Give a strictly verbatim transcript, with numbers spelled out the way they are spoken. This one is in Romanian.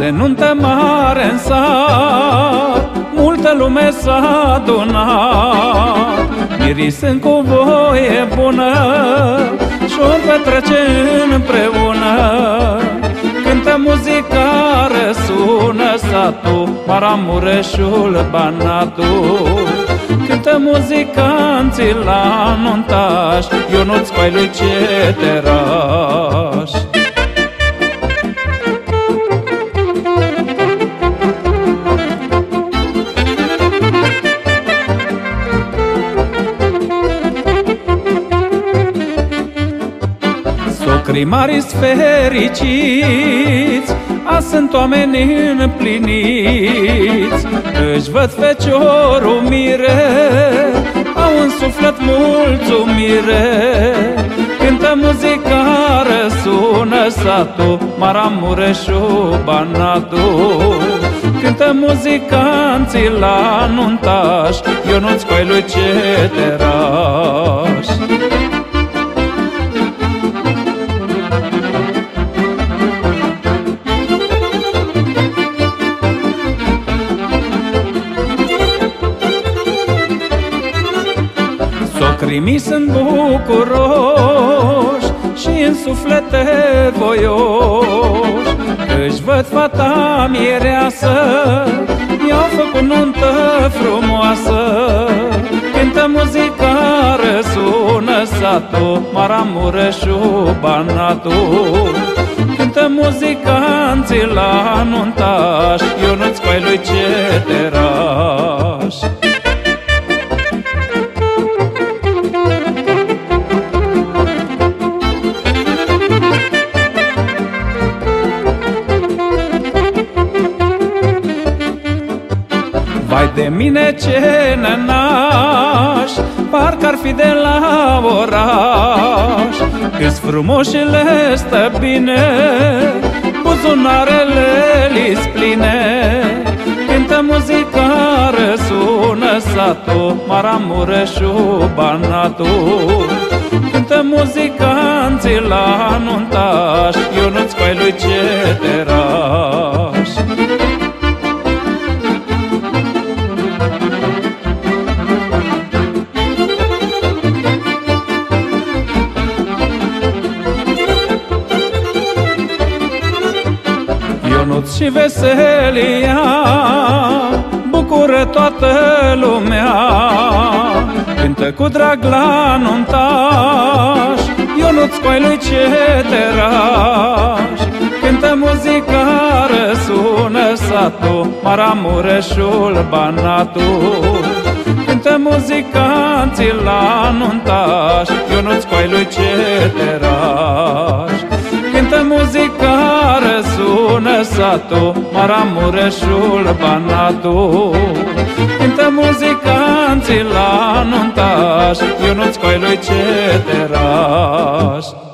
Mare nuntă mare în sat, multă lume s-a adunat. Mirii sunt cu voie bună și-o petrece împreună. Cântă muzica, răsună satul, Maramureșul, Banatul. Cântă muzicanții la nuntaș, Ionuț Coai lui Ceteraș. Socrii mari-s fericiți, azi sunt oameni împliniți. Își văd feciorul mire, au în suflet mulțumire. Cântă muzica, răsună satul, Maramureșul, Banatul. Cântă muzicanții la nuntaș, Ionuț Coai lui Ceteraș. Socrii mi sunt bucuroși și în suflete voioși. Își văd fata mireasă, i-au făcut nuntă frumoasă. Cântă muzica, răsună satul, Maramureșul, Banatul. Cântă muzicanții la nuntaș, Ionuț Coai lui Ceteraș. Vai de mine ce nănaș, parcă-ar fi de la oraș. Câți frumoși le stă bine, buzunarele li-s pline. Cântă muzica, răsună satul, Maramureșul, Banatul. Cântă muzicanții la nuntaș, Ionuț Coai lui Ceteraș. Ionuț și veselia bucură toată lumea. Cântă cu drag la nuntaș, Ionuț Coai lui Ceteraș. Cântă muzica, răsună satul, Maramureșul, Banatul. Cântă muzicanții la nuntaș, Ionuț Coai lui Ceteraș. Cântă muzica, răsună satul, Maramureșul, Banatul. Cântă muzicanții la nuntaș, Ionuț Coai lui Ceteraș.